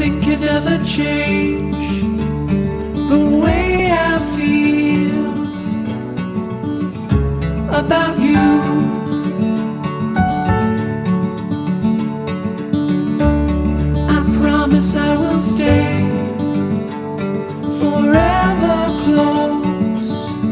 nothing can ever change the way I feel about you. I promise I will stay forever close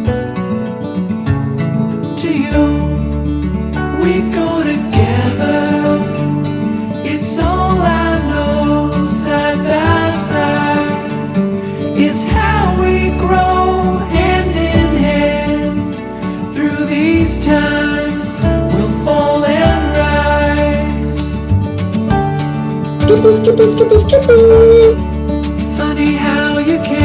to you. We go together, it's all I know. Side by side is how we grow, hand in hand. Through these times we'll fall and rise. Skippy, skippy, skippy, skippy. Funny how you can